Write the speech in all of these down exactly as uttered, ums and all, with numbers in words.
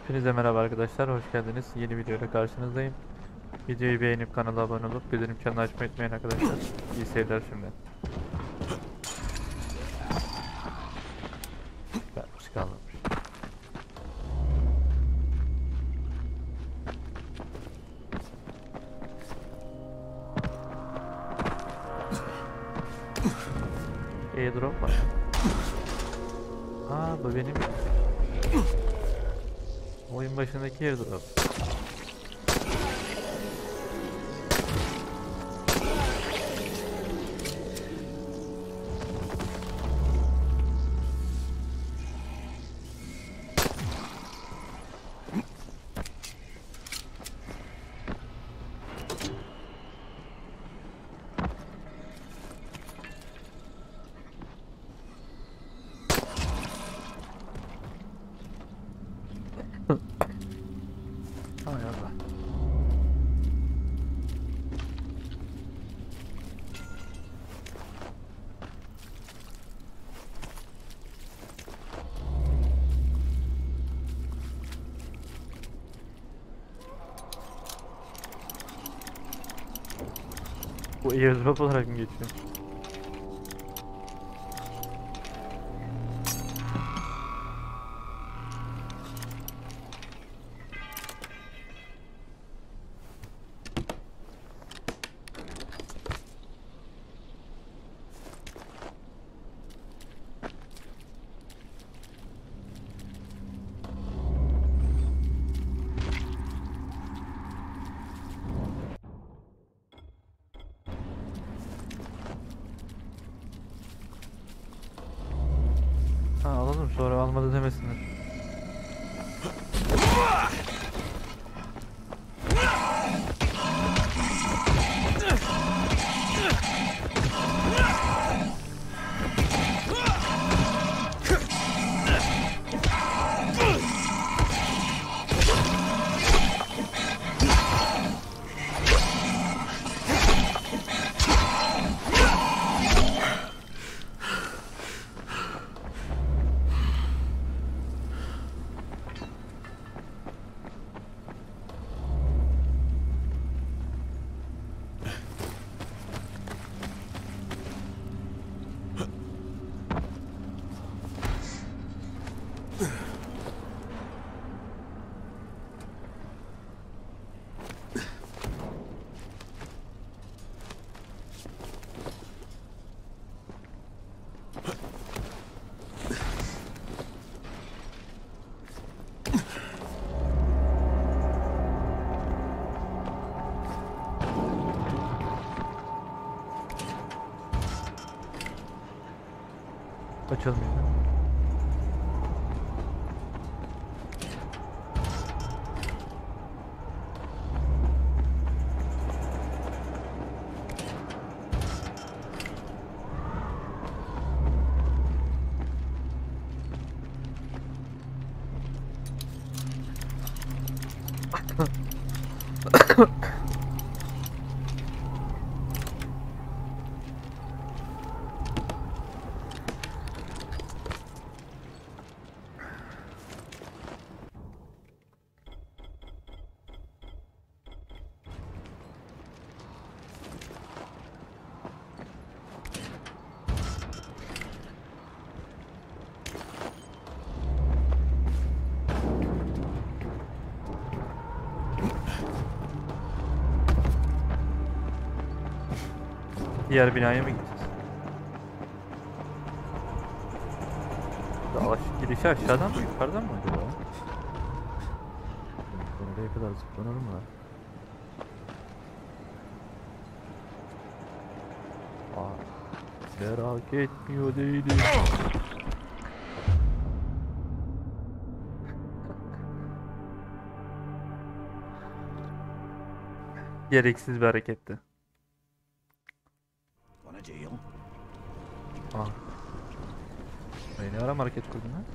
Hepinize merhaba arkadaşlar, hoş geldiniz. Yeni videoyla karşınızdayım. Videoyu beğenip kanala abone olup bildirim çanını açmayı unutmayın arkadaşlar. İyi seyirler şimdi. Vermiş kalmamış. Airdrop var. Aa, bu benim oyun başındaki airdrop. Hay Allah. Bu airdrop olarak mı geçiyor? Ha, alalım sonra almadı demesinler. Açılmıyor. Diğer binaya mı gideceğiz? Daha girişi aşağıdan mı yukarıdan mı acaba? Oraya kadar zıplanır mı? Aa, merak etmiyor değilim. Gereksiz bir hareketti. Aa. Ay, ne ara market kurdun ha?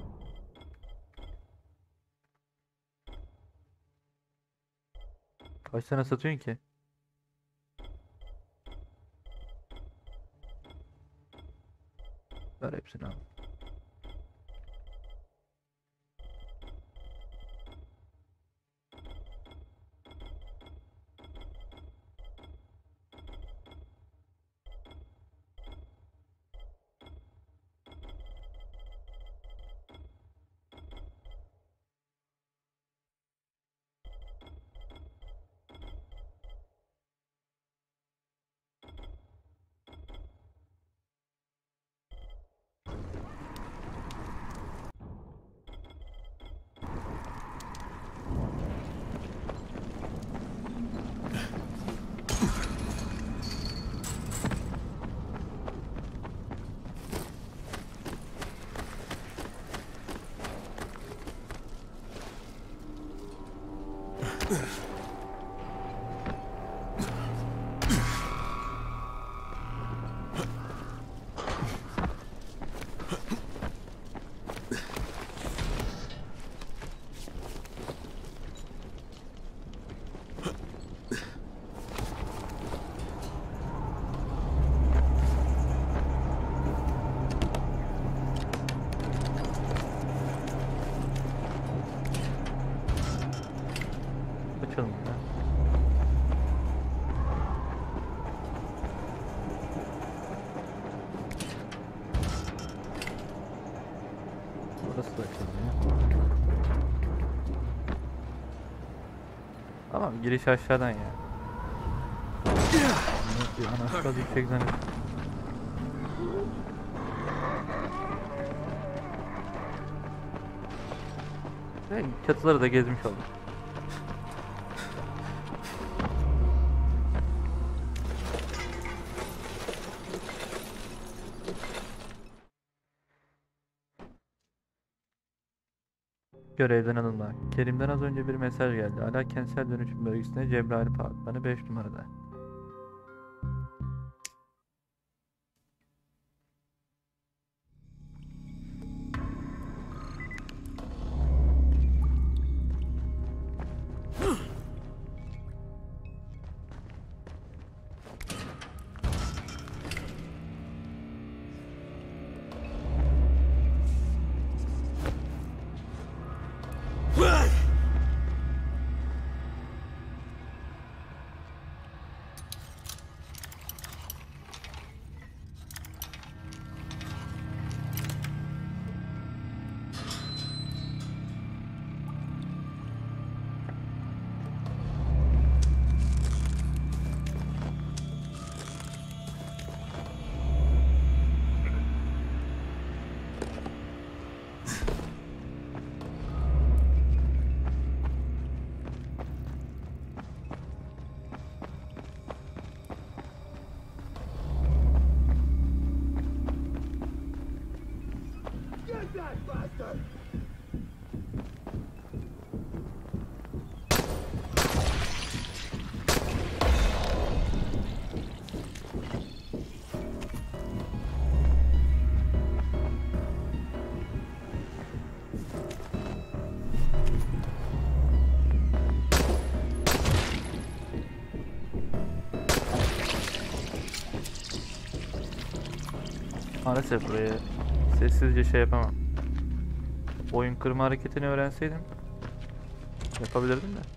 Kaç tane satıyorsun ki? Ver hepsini al. Açalım ya. Burası da açılmıyor. Tamam, giriş aşağıdan ya. Anahtar yüksek zannediyorum. Ve çatıları da gezmiş oldum. Görevden alınma. Kerim'den az önce bir mesaj geldi. Hala kentsel dönüşüm bölgesinde Cebrail Apartmanı beş numarada. Maalesef buraya sessizce şey yapamam. Oyun kırma hareketini öğrenseydim yapabilirdim de.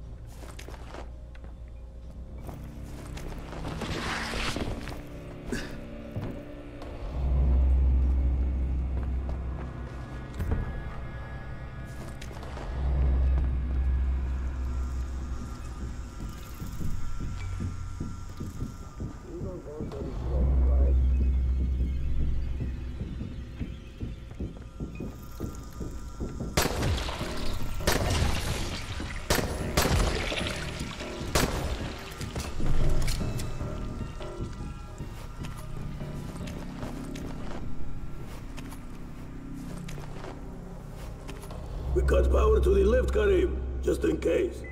We cut power to the lift, Karim, just in case.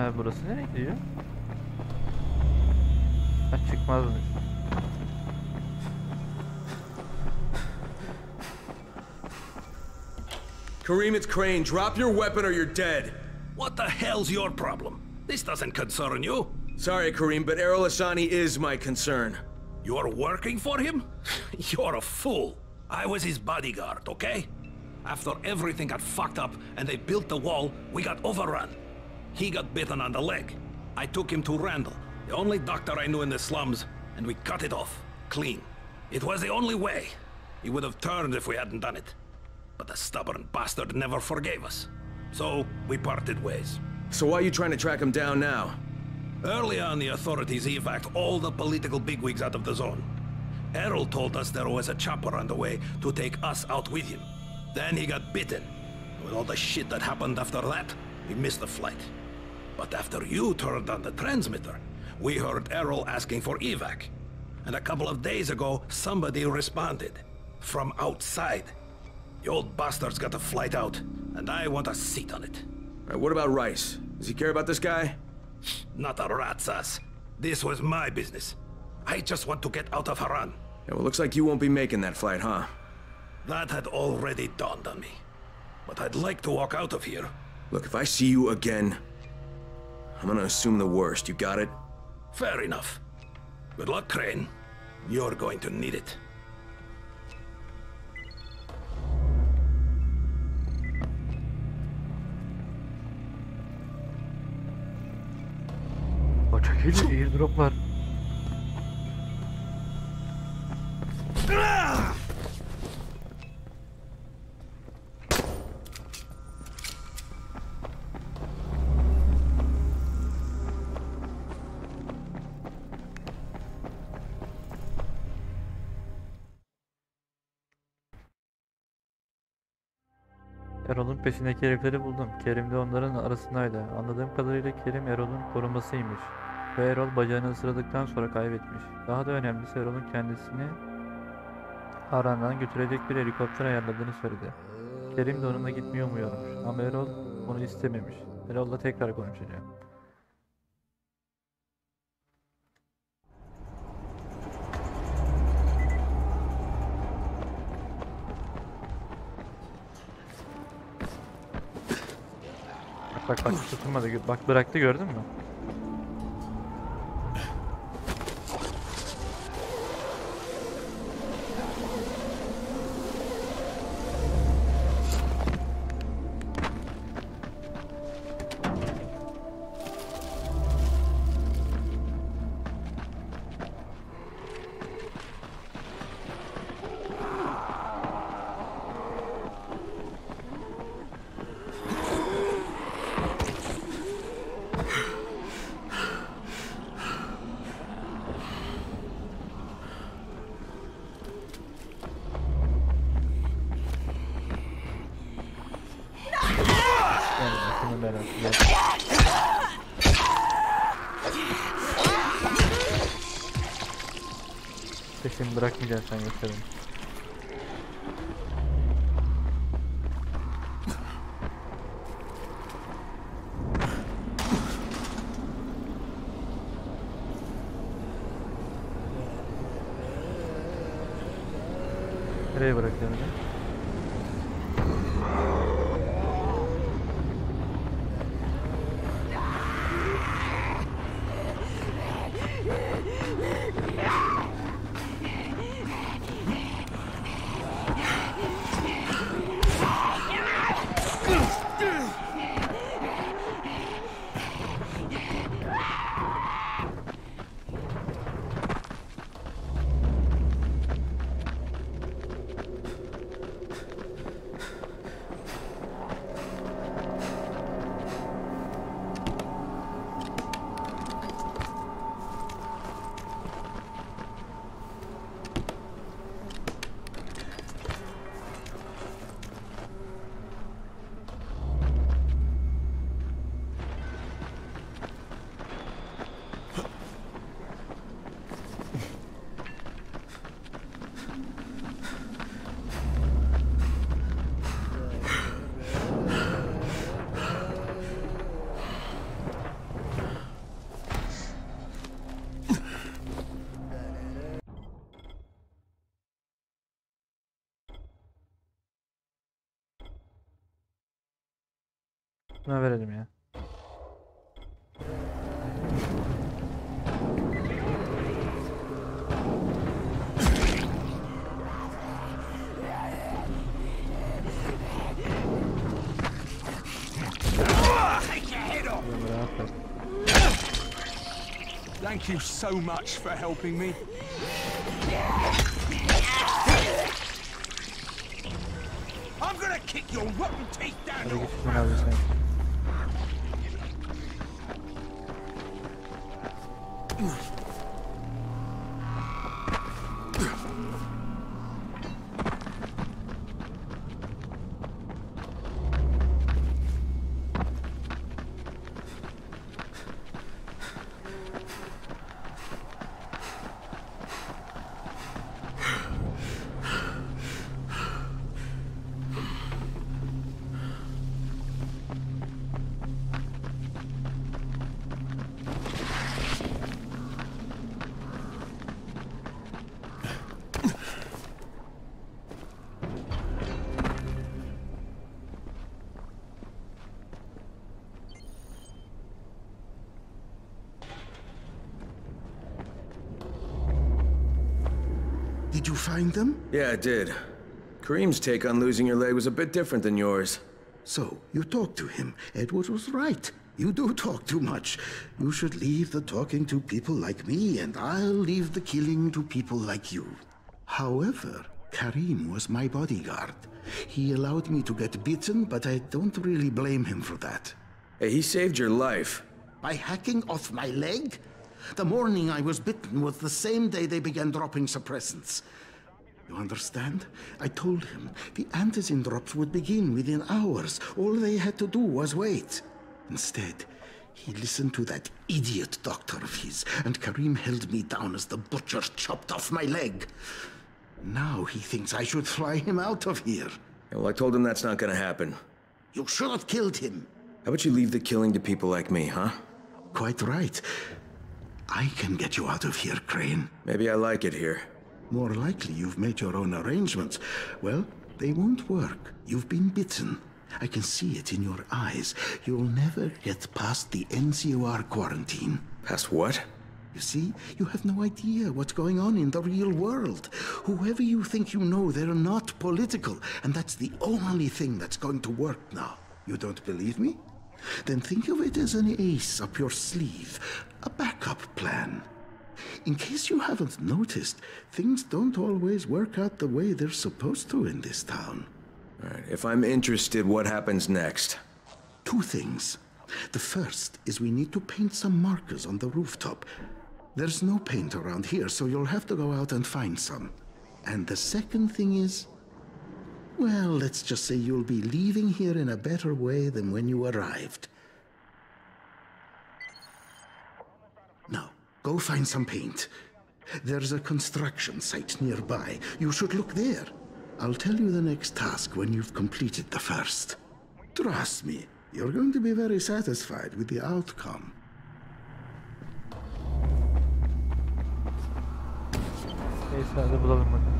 He, burası nereye gidiyor? Ha, çıkmazmış. Kareem, it's Crane. Drop your weapon or you're dead. What the hell's your problem? This doesn't concern you. Sorry, Kareem, but Errol Hassani is my concern. You're working for him? You're a fool. I was his bodyguard, okay? After everything got fucked up and they built the wall, we got overrun. He got bitten on the leg. I took him to Randall, the only doctor I knew in the slums, and we cut it off, clean. It was the only way. He would have turned if we hadn't done it. But the stubborn bastard never forgave us. So, we parted ways. So why are you trying to track him down now? Early on, the authorities evacuated all the political bigwigs out of the zone. Errol told us there was a chopper on the way to take us out with him. Then he got bitten. With all the shit that happened after that, we missed the flight. But after you turned on the transmitter, we heard Errol asking for evac. And a couple of days ago, somebody responded. From outside. The old bastard's got a flight out, and I want a seat on it. All right, what about Rice? Does he care about this guy? Not a rat's ass. This was my business. I just want to get out of Haran. Yeah, well, looks like you won't be making that flight, huh? That had already dawned on me. But I'd like to walk out of here. Look, if I see you again, I'm gonna assume the worst. You got it? Fair enough. Good luck, Crane. You're going to need it. Çok iyi airdroplar. Erol'un peşindeki herifleri buldum. Kerim de onların arasındaydı. Anladığım kadarıyla Kerim Erol'un korumasıymış. Ve Erol bacağını ısırdıktan sonra kaybetmiş. Daha da önemlisi Erol'un kendisini Haran'dan götürecek bir helikopter ayarladığını söyledi. Kerim de onunla gitmeyi umuyormuş. Ama Erol onu istememiş. Erol'la tekrar konuşacağım. Bak bak tutulmadı. Bak bıraktı, gördün mü? Peşimi bırakmayacaksın sen, gösterin. Nereye bırakıyorum ben? Buna verelim ya. Thank you so much for helping me. I'm gonna kick your rotten teeth down Hadi your git şunu abi sen. Did you find them? Yeah, I did. Kareem's take on losing your leg was a bit different than yours. So, you talked to him. Edward was right. You do talk too much. You should leave the talking to people like me, and I'll leave the killing to people like you. However, Kareem was my bodyguard. He allowed me to get bitten, but I don't really blame him for that. Hey, he saved your life. By hacking off my leg? The morning I was bitten was the same day they began dropping suppressants. You understand? I told him the antizin drops would begin within hours. All they had to do was wait. Instead, he listened to that idiot doctor of his, and Kareem held me down as the butcher chopped off my leg. Now he thinks I should fly him out of here. Yeah, well, I told him that's not gonna happen. You should have killed him. How about you leave the killing to people like me, huh? Quite right. I can get you out of here, Crane. Maybe I like it here. More likely you've made your own arrangements. Well, they won't work. You've been bitten. I can see it in your eyes. You'll never get past the N C O R quarantine. Past what? You see, you have no idea what's going on in the real world. Whoever you think you know, they're not political. And that's the only thing that's going to work now. You don't believe me? Then think of it as an ace up your sleeve. A backup plan. In case you haven't noticed, things don't always work out the way they're supposed to in this town. All right, if I'm interested, what happens next? Two things. The first is we need to paint some markers on the rooftop. There's no paint around here, so you'll have to go out and find some. And the second thing is, well, let's just say you'll be leaving here in a better way than when you arrived. Now, go find some paint. There's a construction site nearby. You should look there. I'll tell you the next task when you've completed the first. Trust me, you're going to be very satisfied with the outcome. Neyse hadi bulalım bakalım.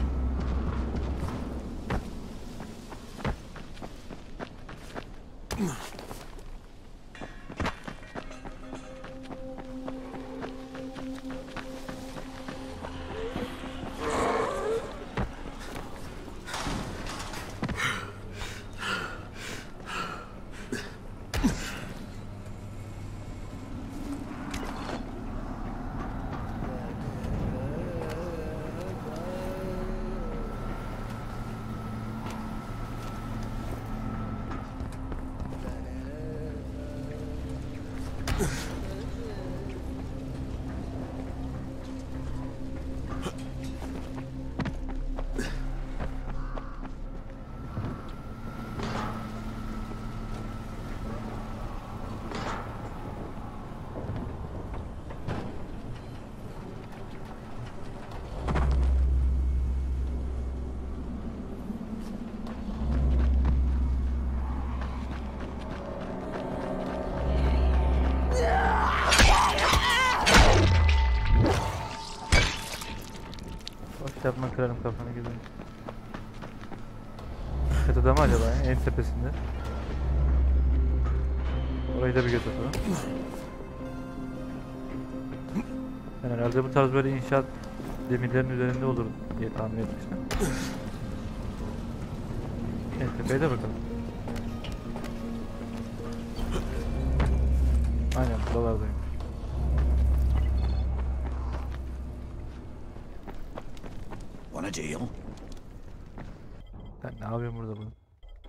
Yapma kırarım kafanı gibi. Çatıda mı acaba ya? En tepesinde. Orayı da bir göz atalım. Yani herhalde bu tarz böyle inşaat demirlerin üzerinde olur diye tahmin etmiştim. Evet, tepeye de bakalım. Aynen buralardayım. Want a deal? Sen ne yapıyorsun burada bunu?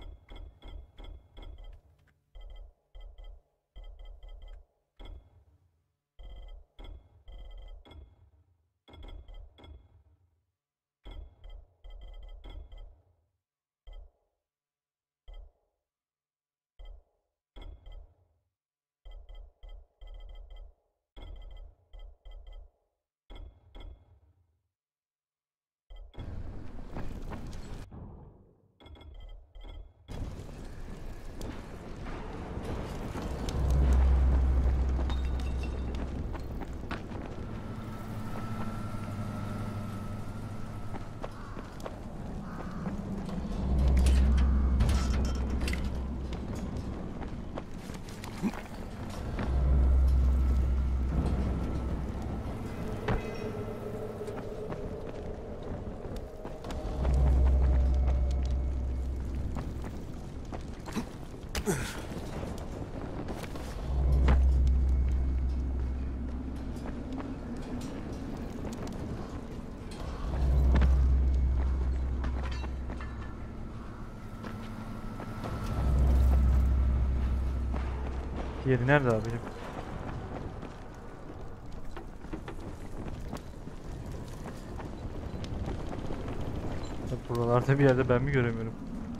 Yeri nerede abicim? Buralarda bir yerde ben mi göremiyorum?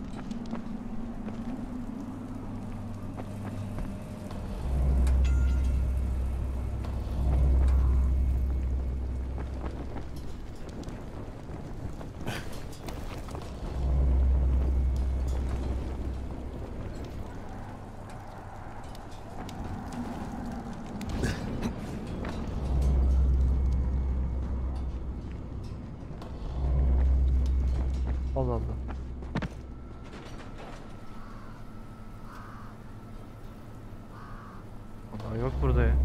Allah Allah. Allah yok burada ya.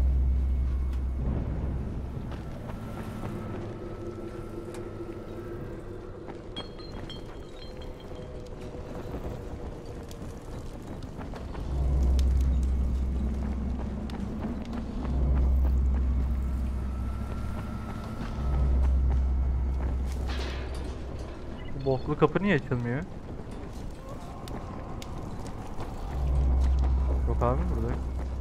Bu boklu kapı niye açılmıyor? Yok abi burada.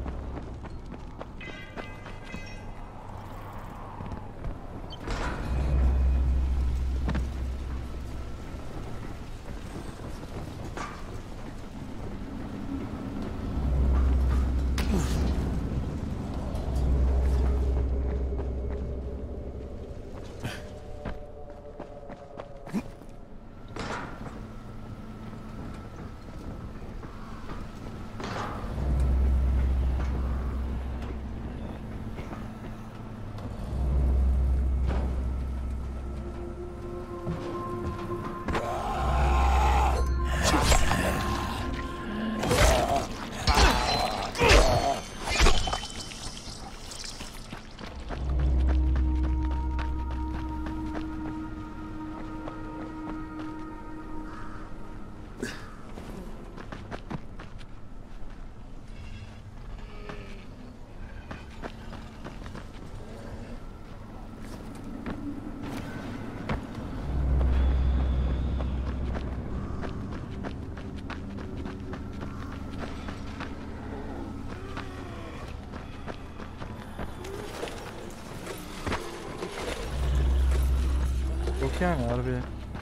Yok yani harbi.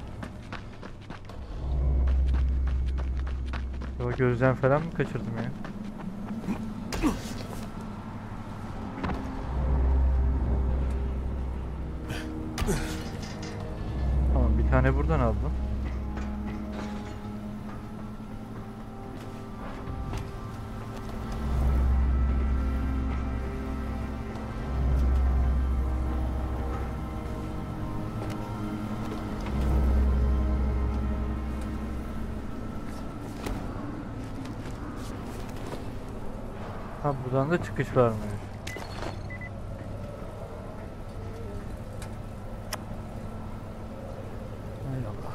Yo, gözden falan mı kaçırdım ya? Tamam, bir tane buradan aldım. Ha, buradan da çıkış varmış. Hay Allah.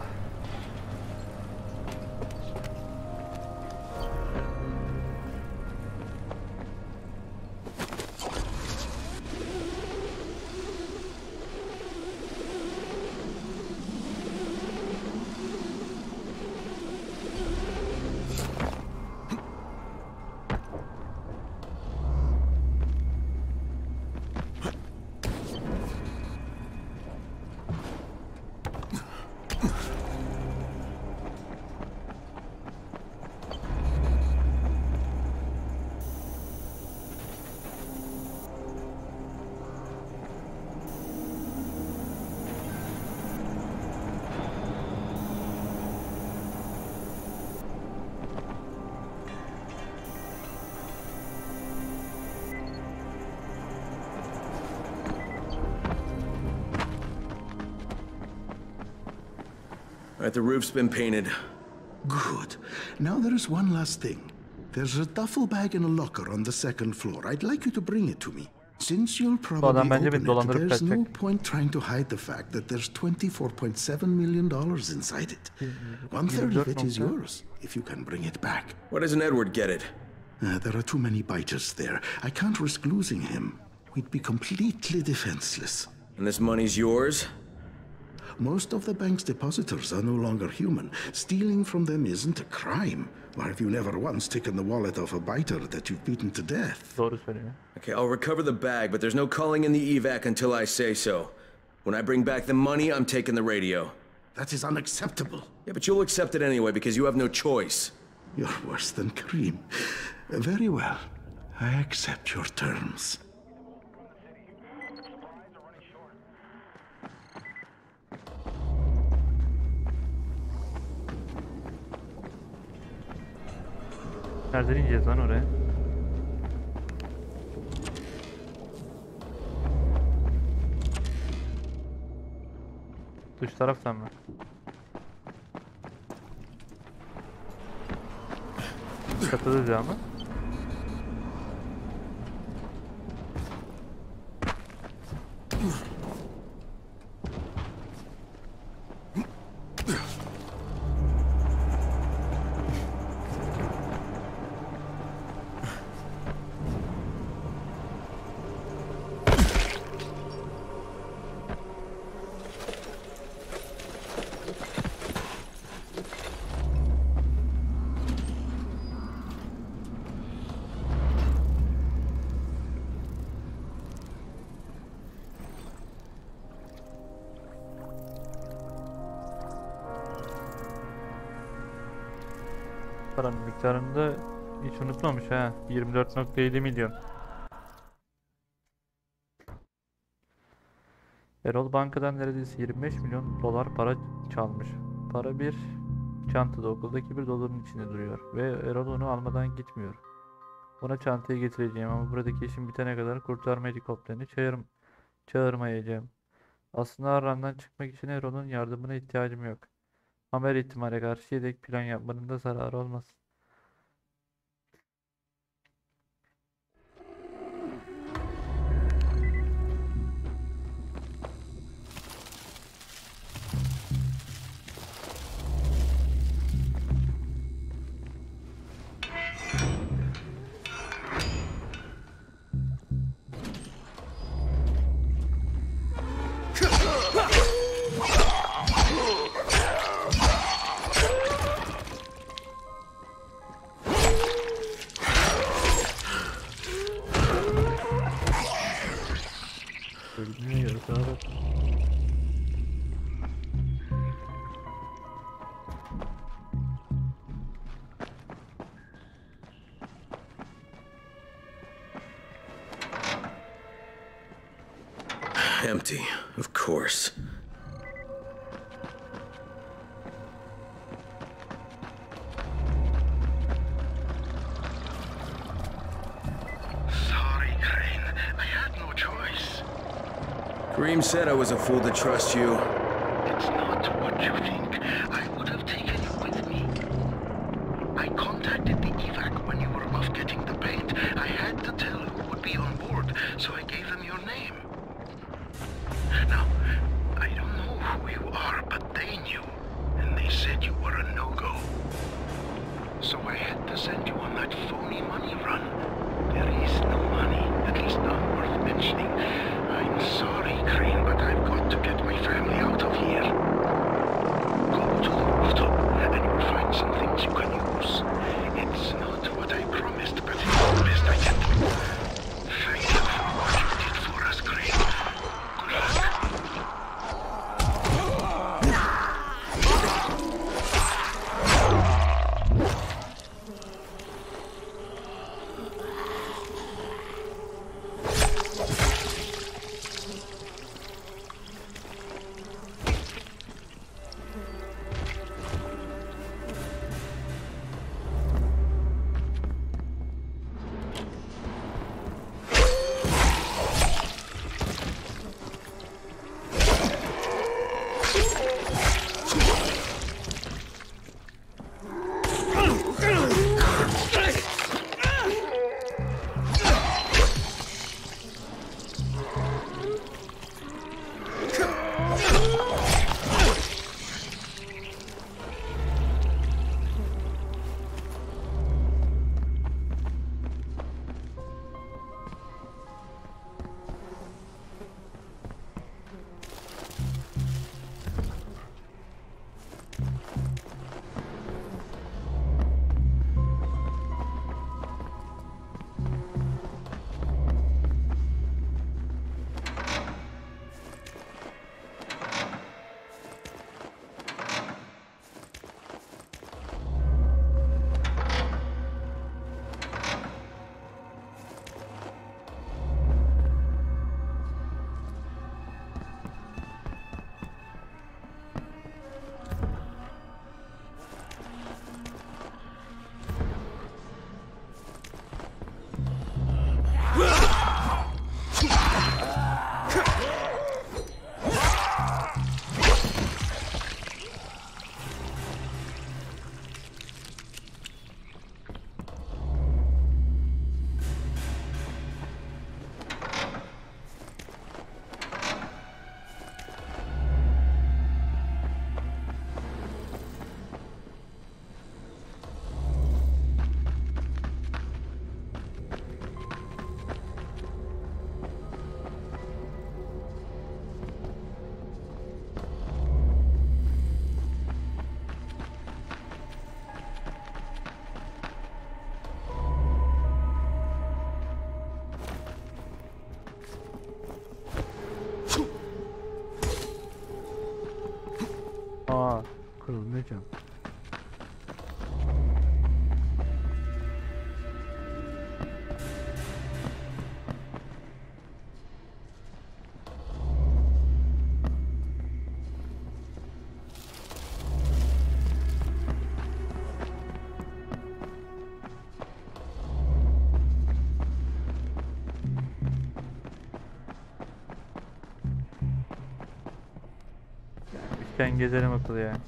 Alright, the roof's been painted. Good. Now there is one last thing. There's a duffel bag in a locker on the second floor. I'd like you to bring it to me. Since you'll probably adam bence beni open it, dolandırıp there's no kaçacak. point trying to hide the fact that there's twenty-four point seven million dollars inside it. One third of it is yours, if you can bring it back. Why doesn't Edward get it? Uh, there are too many biters there. I can't risk losing him. We'd be completely defenseless. And this money's yours? Most of the bank's depositors are no longer human. Stealing from them isn't a crime. Or have you never once taken the wallet off a biter that you've beaten to death? Doğru söylüyor. Okay, I'll recover the bag, but there's no calling in the evac until I say so. When I bring back the money, I'm taking the radio. That is unacceptable. Yeah, but you'll accept it anyway because you have no choice. You're worse than Kareem. Uh, Very well. I accept your terms. Nereden ineceğiz lan oraya? Dış taraftan mı? Katılırız ya ama. Paranın miktarını da hiç unutmamış ha. yirmi dört nokta yedi milyon. Erol bankadan neredeyse yirmi beş milyon dolar para çalmış. Para bir çantada okuldaki bir doların içinde duruyor ve Erol onu almadan gitmiyor. Ona çantayı getireceğim ama buradaki işim bitene kadar kurtarma helikopterini çağır çağırmayacağım. Aslında aramdan çıkmak için Erol'un yardımına ihtiyacım yok. Ama her ihtimale karşı yedek plan yapmanın da zararı olmaz. Bilmiyoruz abi. Empty, of course. Sorry, Crane. I had no choice. Kareem said I was a fool to trust you. It's not what you think. I would have taken you with me. I contacted the evac when you were off getting the paint. I had bar, but they knew, and they said you were a no-go. So I had to send you on that phony money run. There is no money, at least none worth mentioning. I'm sorry, Crane, but I've got to get my family out of here. Go to the rooftop, and you'll find some things you can use. It's not what I promised, but it's the best I can do. Thank you for what you did for us, Crane. Good luck. Aa, kırılmıyor cam. Ben gezerim okulu ya.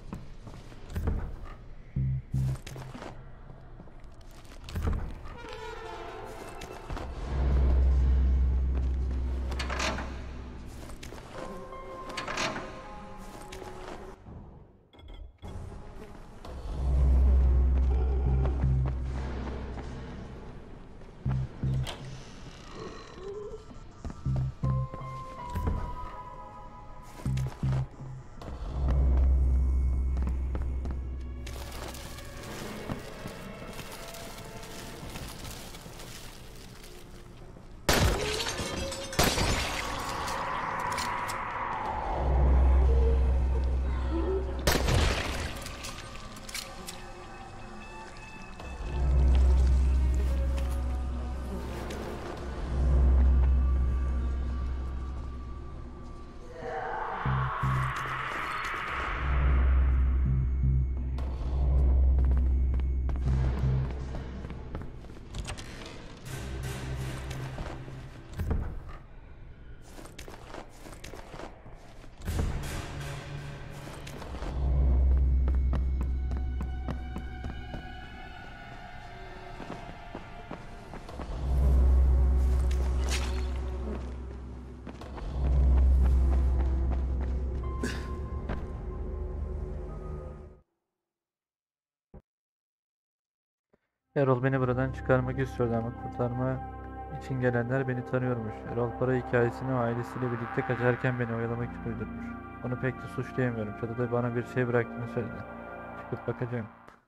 Erol beni buradan çıkarmak istiyordu ama kurtarma için gelenler beni tanıyormuş. Erol para hikayesini ailesiyle birlikte kaçarken beni oyalamak için uydurmuş. Onu pek de suçlayamıyorum. Çatıda bana bir şey bıraktığını söyledi. Çıkıp bakacağım.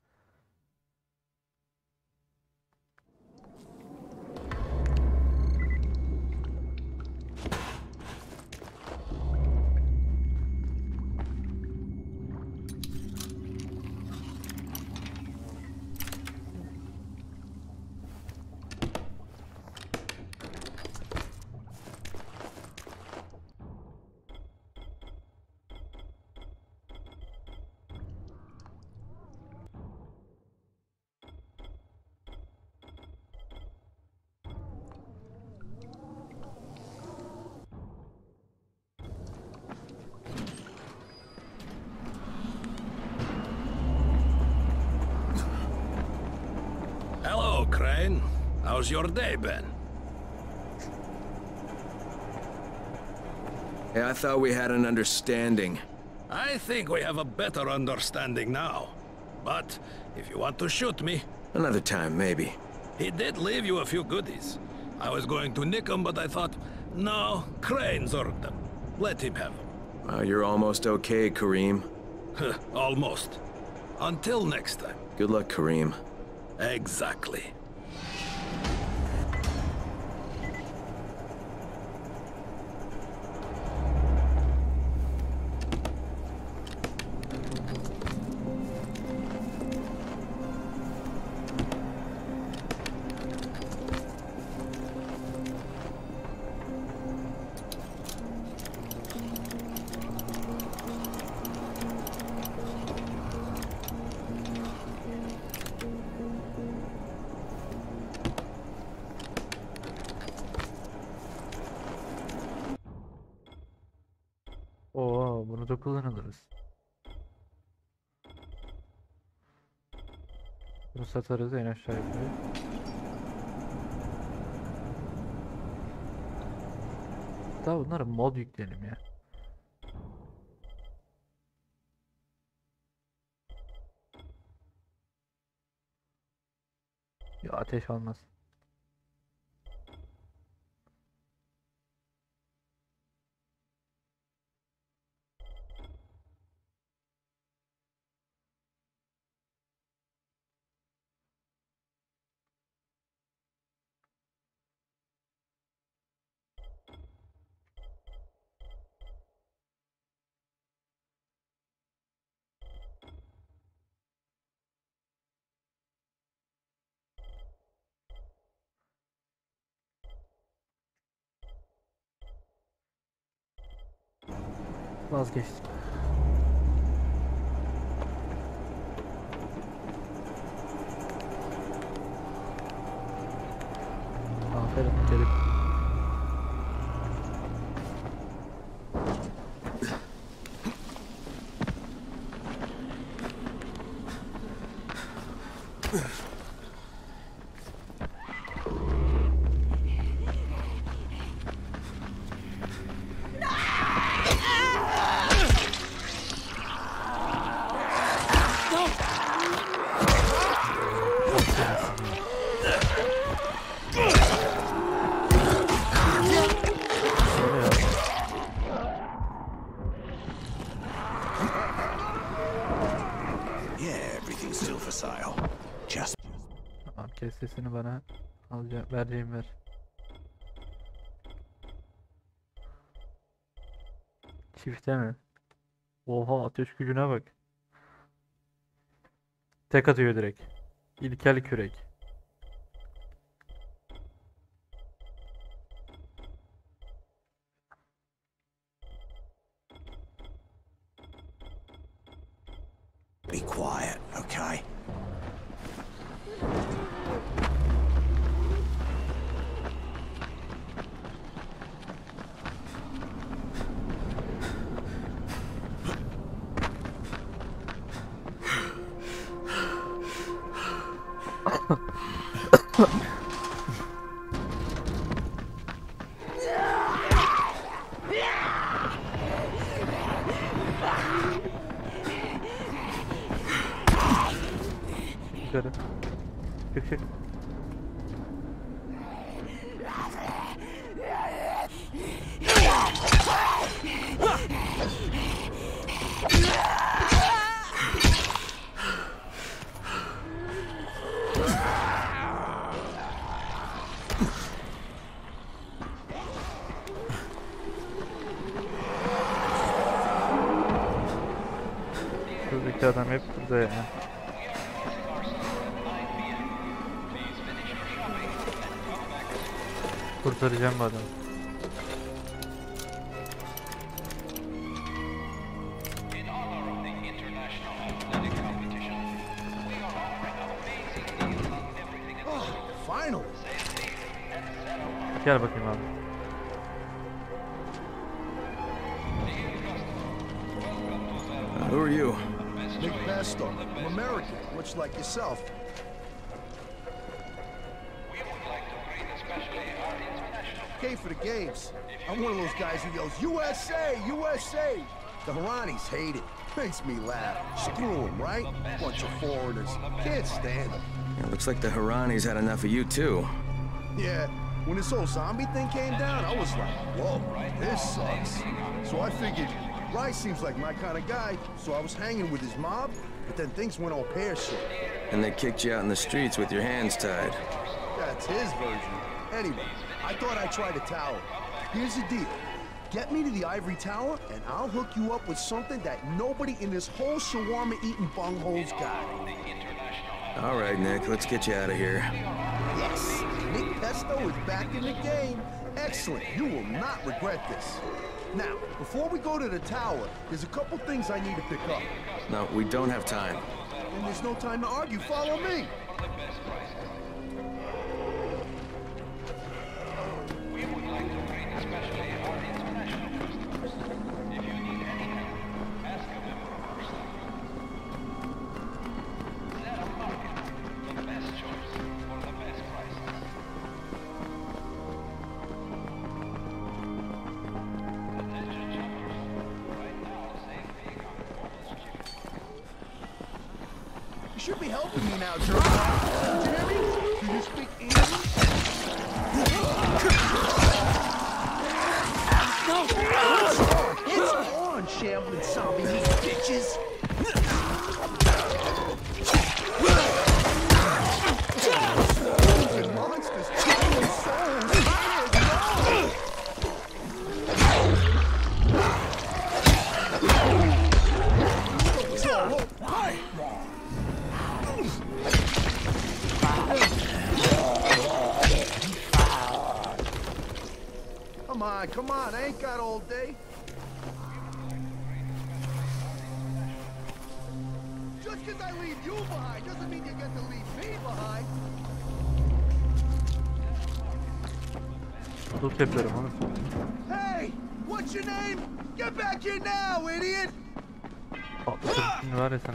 Hello, Crane. How's your day been? Hey, I thought we had an understanding. I think we have a better understanding now. But if you want to shoot me, Another time, maybe. he did leave you a few goodies. I was going to nick them, but I thought, no, Crane's earned them. Let him have them. Wow, you're almost okay, Kareem. Almost. Until next time. Good luck, Kareem. Exactly. Oo, bunu da kullanırız. Bunu satarız en aşağı yukarı. Daha bunlara mod yükleyelim ya. Ya ateş olmaz. Vazgeçtim. Aferin Kerim. Yeah, everything's still for sale. Just Tamam, kes sesini bana. Alacağım, vereceğim ver. Çifte mi? Oha, ateş gücüne bak. Tek atıyor direkt. İlkel kürek. be quiet, okay? Yukarı. Çık çık. Şuradaki adam hep burada ya. Kurtaracağım bu adamı. Finally. Gel bakayım abi. Uh, who are you? Nick Pesto. I'm American, much like yourself. Okay for the games. I'm one of those guys who yells, U S A! U S A! The Haranis hate it. Makes me laugh. Screw them, right? Bunch of foreigners. Can't stand them. It looks like the Haranis had enough of you, too. Yeah, when this whole zombie thing came down, I was like, whoa, this sucks. So I figured, Rice seems like my kind of guy, so I was hanging with his mob, but then things went all pear-shaped. And they kicked you out in the streets with your hands tied. That's his version. Anyway, I thought I'd try the tower. Here's the deal. Get me to the ivory tower, and I'll hook you up with something that nobody in this whole shawarma-eating bunghole's got. All right, Nick, let's get you out of here. Yes, Nick Pesto is back in the game. Excellent, you will not regret this. Now, before we go to the tower, there's a couple things I need to pick up. No, we don't have time. And there's no time to argue, follow me. You should be helping me now, Jerry. Jerry, do you speak English? It's on, shambling zombie bitches. Monsters killing souls. Come on, come on, I ain't got all day. Just because I leave you behind doesn't mean you get to leave me behind. Loot yapıyorum onu. Hey, what's your name? Get back here now, idiot! Atlatırım şimdi var ya sana.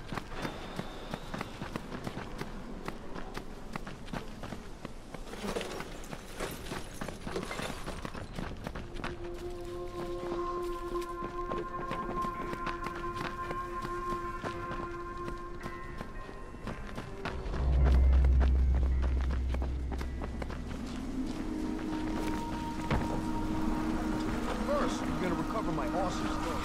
First, you're gonna recover my awesome stuff.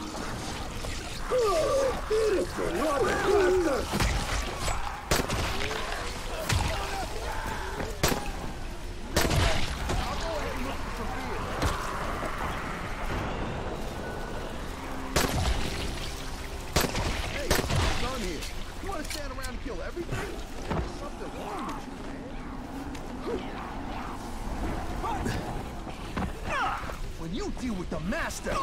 Hey, what's done here? You wanna stand around and kill everything? There's something wrong with you, man. When you deal with the master.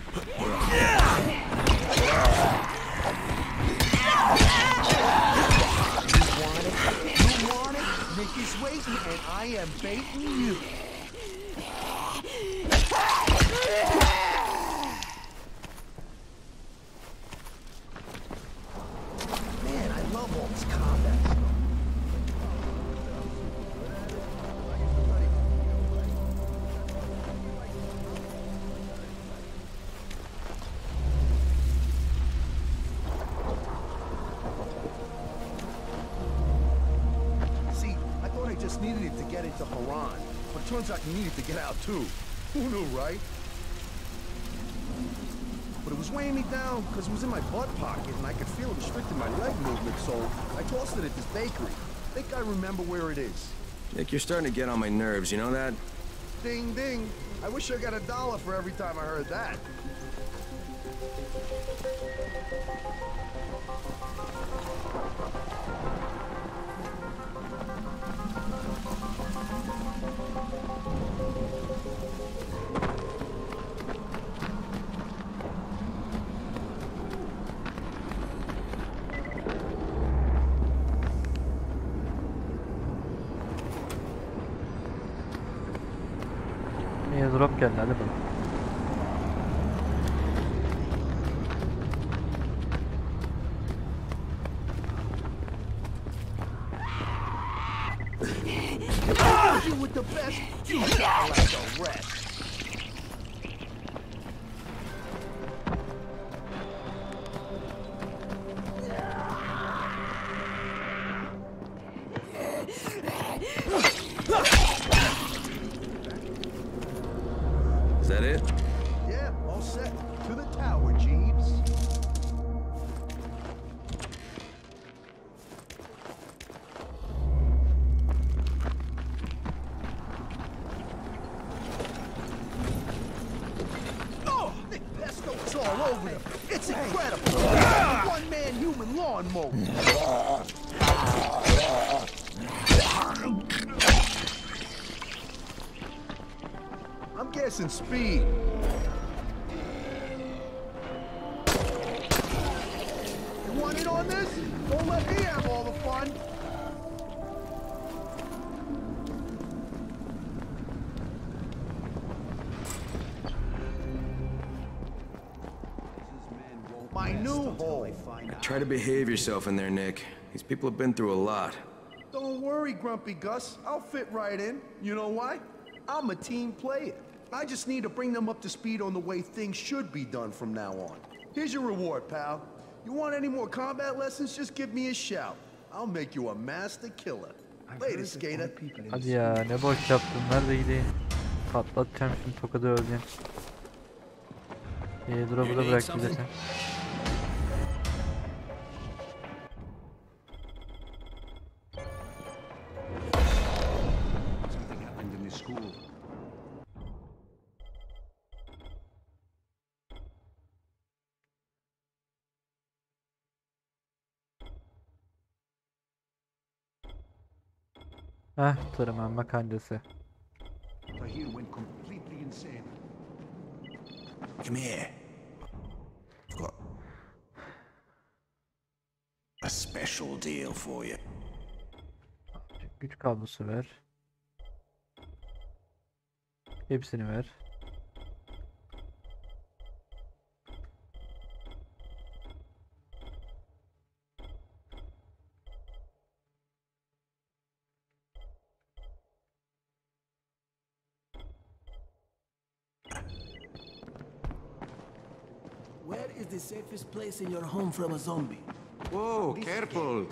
You want it? You want it? Nick is waiting, and I am baiting you. Man, I love all this combat stuff. needed it to get into Haran, but turns out you needed to get out too. Who knew, right? But it was weighing me down because it was in my butt pocket and I could feel it restricting my leg movement, so I tossed it at this bakery. Think I remember where it is. Nick, you're starting to get on my nerves, you know that? Ding, ding. I wish I got a dollar for every time I heard that. Drop geldi, hadi bakalım. You with the best, you sound like the rest. Is that it? Yeah, all set. To the tower, Jeeves. Oh, Nick Pesto is all over them. It's incredible. One-man human lawnmower. I'm guessing speed. You want in on this? Don't let me have all the fun. My new home. Try to behave yourself in there, Nick. These people have been through a lot. Don't worry, Grumpy Gus. I'll fit right in. You know why? I'm a team player. I just need to bring them up to speed on the way things should be done from now on. Here's your reward, pal. You want any more combat lessons? Just give me a shout. I'll make you a master killer. Later, skater. Hadi ya, ne boş yaptın, neredeydi? Patlatacağım şimdi, tokadı öleceksin. İyi, drop'u da bıraktı zaten. Heh, tırmanma kancası. Tahir went completely insane. Come here. I've got a special deal for you. Güç kablosu ver. Hepsini ver. Where is the safest place in your home from a zombie? Whoa, careful.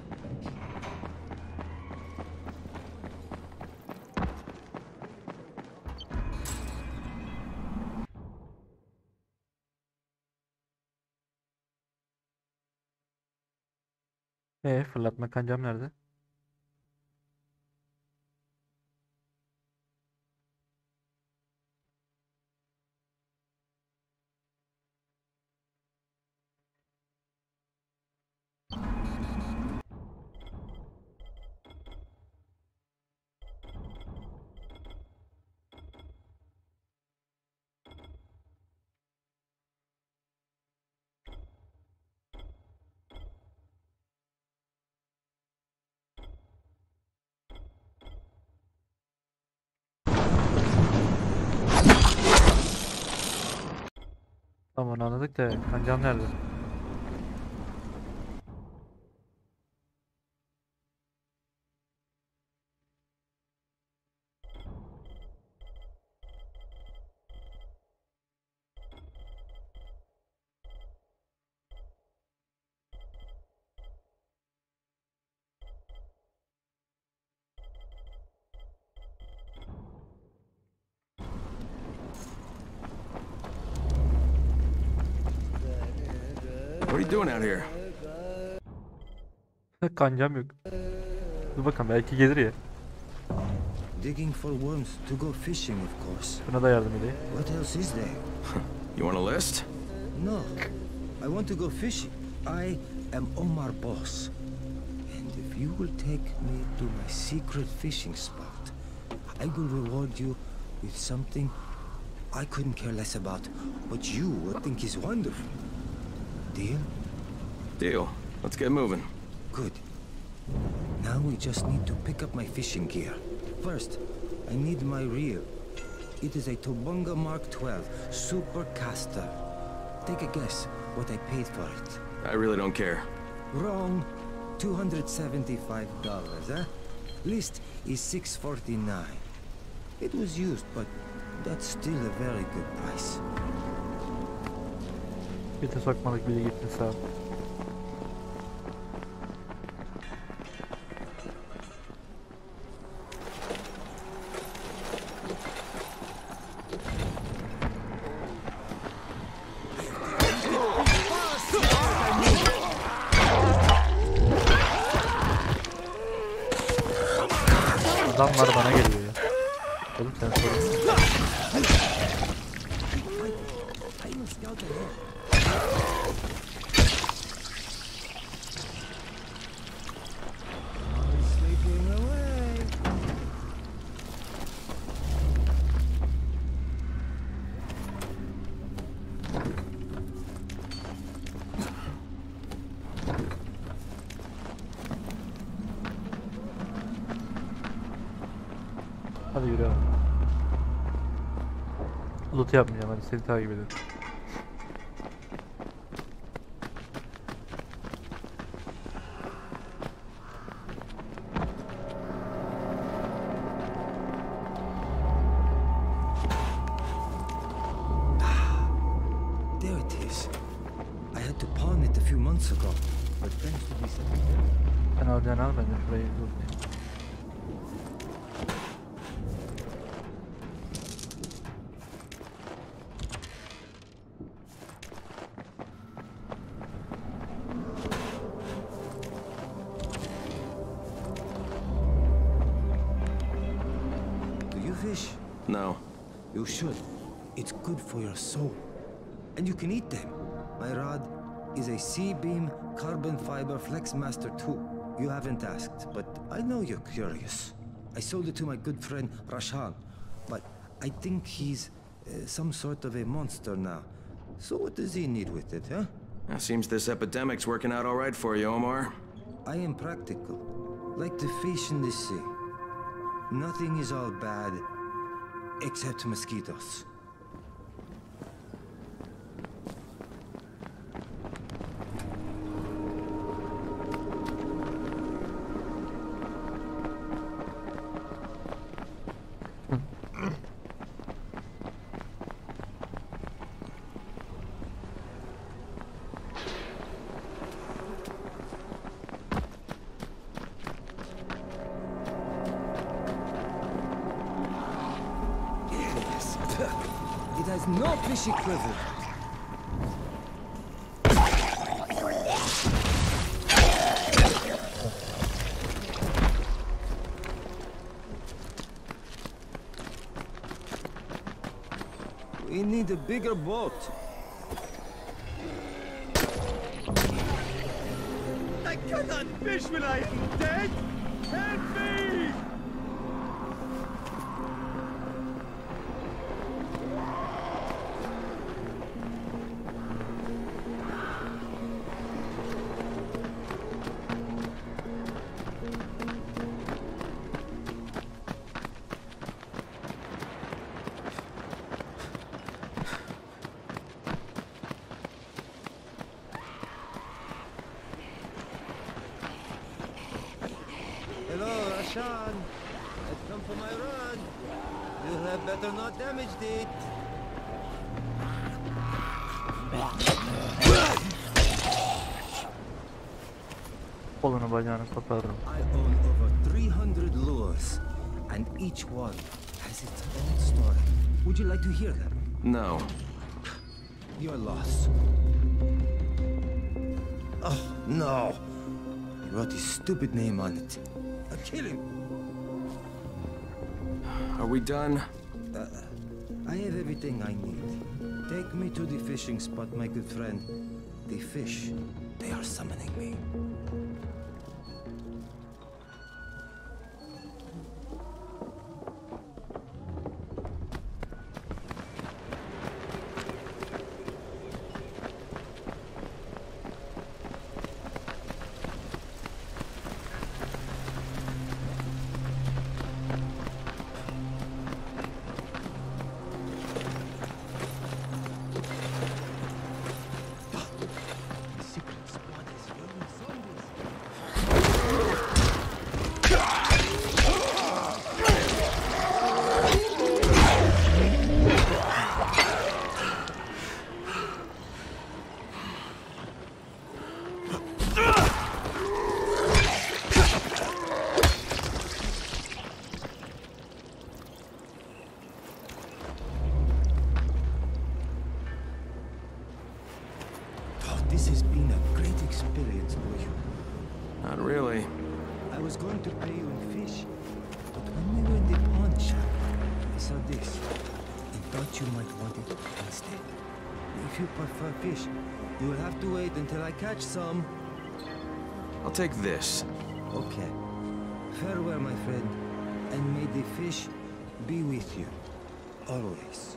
E fırlatma kancam nerede? Tamam, onu anladık da kancam nerede? are you doing out here? Kancam yok. Dur bakalım belki gelir ya. Digging for worms to go fishing, of course. Buna da yardım edeyim. What else is there? You want a list? No. I want to go fishing. I am Omar Boss. And if you will take me to my secret fishing spot, I will reward you with something I couldn't care less about, but you would think is wonderful. Deal? Deal. Let's get moving. Good. Now we just need to pick up my fishing gear. First, I need my reel. It is a Tobunga Mark twelve Super Caster. Take a guess what I paid for it. I really don't care. Wrong. two hundred seventy-five dollars, huh? List is six forty-nine. It was used, but that's still a very good price. Bir de sokmalık bile gitti sağ ol. Adamlar bana geliyor ya. Oğlum sen sorun. Hadi yürü. Loot yapmayacağım, hadi seni takip edelim. There it is. I had to pawn it a few months ago, but thanks to this. Sen alacağını al, ben de şurayı lootlayayım. Fish? No. You should. It's good for your soul. And you can eat them. My rod is a C-beam carbon fiber Flexmaster two. You haven't asked, but I know you're curious. I sold it to my good friend Rashan, but I think he's uh, some sort of a monster now. So what does he need with it, huh? It seems this epidemic's working out all right for you, Omar. I am practical, like the fish in the sea. Nothing is all bad, except mosquitoes. It has no fish equivalent. We need a bigger boat. I cannot fish when I am dead! Help me! Hello, Rashan. I've come for my rod. You had better not damage it. Kolunu bacağını koparırım. I own over three hundred lures, and each one has its own story. Would you like to hear them? No. Your loss. Oh, no. He wrote his stupid name on it. I'll kill him. Are we done? Uh, I have everything I need. Take me to the fishing spot, my good friend. The fish, they are summoning me. This has been a great experience for you. Not really. I was going to pay you in fish, but when we were in the pawn shop, I saw this and thought you might want it instead. If you prefer fish, you will have to wait until I catch some. I'll take this. Okay. Farewell, my friend, and may the fish be with you, always.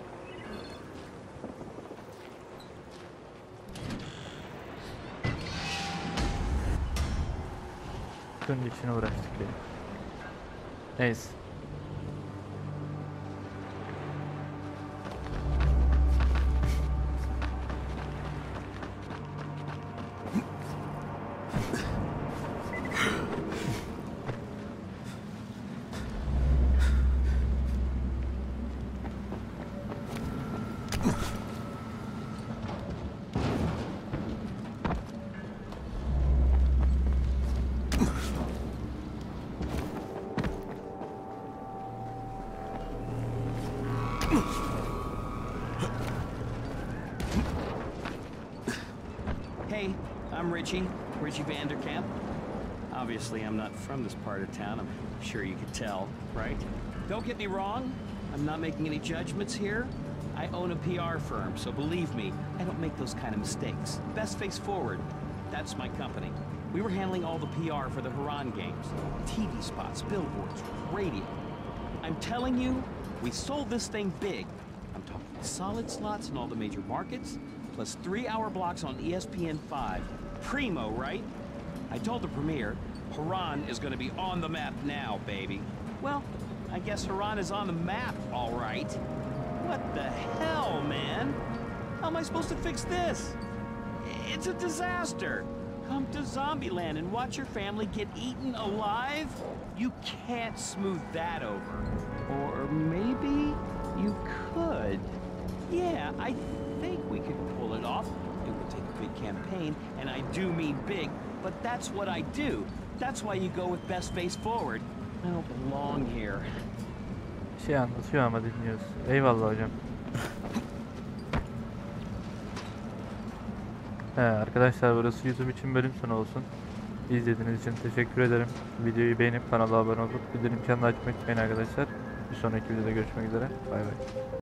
Bunun için uğraştık ya. Neyse. Hey, I'm Richie, Richie Vanderkamp. Obviously, I'm not from this part of town. I'm sure you could tell, right? Don't get me wrong. I'm not making any judgments here. I own a P R firm, so believe me, I don't make those kind of mistakes. Best Face Forward, that's my company. We were handling all the P R for the Haran games. T V spots, billboards, radio. I'm telling you, we sold this thing big. I'm talking solid slots in all the major markets, plus three-hour blocks on E S P N five. Primo, right? I told the Premier, Haran is gonna be on the map now, baby. Well, I guess Haran is on the map, all right. What the hell, man? How am I supposed to fix this? It's a disaster. Come to Zombieland and watch your family get eaten alive? You can't smooth that over. Or maybe you could. Yeah, I think we could pull it off. It would take a big campaign, and I do mean big, but that's what I do. That's why you go with Best Face Forward. I don't belong here. Şey anlatıyor ama dinliyoruz. Eyvallah hocam. He, arkadaşlar burası YouTube için bölüm sonu olsun. İzlediğiniz için teşekkür ederim. Videoyu beğenip kanala abone olup bildirim çanını açmayı unutmayın arkadaşlar. Bir sonraki videoda görüşmek üzere. Bay bay.